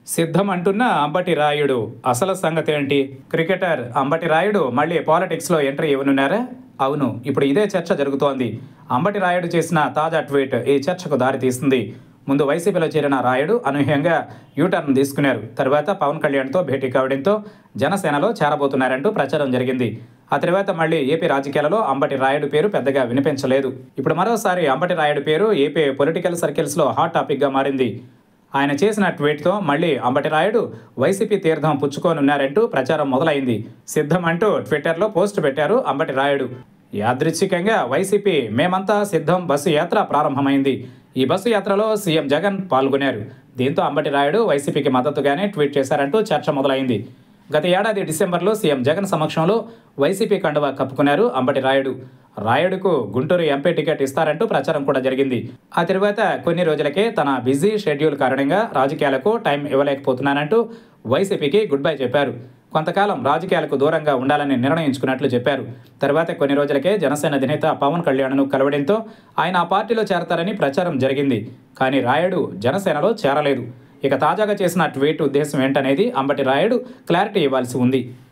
సిద్ధం అంటున్న అంబటి రాయుడు అసలు సంగతి ఏంటి? క్రికెటర్ అంబటి రాయుడు మళ్ళీ పాలిటిక్స్లో ఎంట్రీ ఇవ్వనున్నారా? అవును, ఇప్పుడు ఇదే చర్చ జరుగుతోంది. అంబటి రాయుడు చేసిన తాజా ట్వీట్ ఈ చర్చకు దారితీస్తుంది. ముందు వైసీపీలో చేరిన రాయుడు అనూహ్యంగా యూటర్న్ తీసుకున్నారు. తర్వాత పవన్ కళ్యాణ్తో భేటీ కావడంతో జనసేనలో చేరబోతున్నారంటూ ప్రచారం జరిగింది. ఆ తర్వాత మళ్ళీ ఏపీ రాజకీయాలలో అంబటి రాయుడు పేరు పెద్దగా వినిపించలేదు. ఇప్పుడు మరోసారి అంబటి రాయుడు పేరు ఏపీ పొలిటికల్ సర్కిల్స్లో హాట్ టాపిక్గా మారింది. ఆయన చేసిన ట్వీట్తో మళ్ళీ అంబటి రాయుడు వైసీపీ తీర్థం పుచ్చుకోనున్నారంటూ ప్రచారం మొదలైంది. సిద్ధం అంటూ ట్విట్టర్లో పోస్ట్ పెట్టారు అంబటి రాయుడు. యాదృచ్ఛికంగా వైసీపీ మేమంతా సిద్ధం బస్సు యాత్ర ప్రారంభమైంది. ఈ బస్సు యాత్రలో సీఎం జగన్ పాల్గొన్నారు. దీంతో అంబటి రాయుడు వైసీపీకి మద్దతుగానే ట్వీట్ చేశారంటూ చర్చ మొదలైంది. గత ఏడాది డిసెంబర్లో సీఎం జగన్ సమక్షంలో వైసీపీ కండువా కప్పుకున్నారు అంబటి రాయుడు. రాయుడుకు గుంటూరు ఎంపీ టికెట్ ఇస్తారంటూ ప్రచారం కూడా జరిగింది. ఆ తర్వాత కొన్ని రోజులకే తన బిజీ షెడ్యూల్ కారణంగా రాజకీయాలకు టైం ఇవ్వలేకపోతున్నానంటూ వైసీపీకి గుడ్ బై చెప్పారు. కొంతకాలం రాజకీయాలకు దూరంగా ఉండాలని నిర్ణయించుకున్నట్లు చెప్పారు. తర్వాత కొన్ని రోజులకే జనసేన అధినేత పవన్ కళ్యాణ్ను కలవడంతో ఆయన ఆ పార్టీలో చేరతారని ప్రచారం జరిగింది. కానీ రాయుడు జనసేనలో చేరలేదు. ఇక తాజాగా చేసిన ట్వీట్ ఉద్దేశం ఏంటనేది అంబటి రాయుడు క్లారిటీ ఇవ్వాల్సి ఉంది.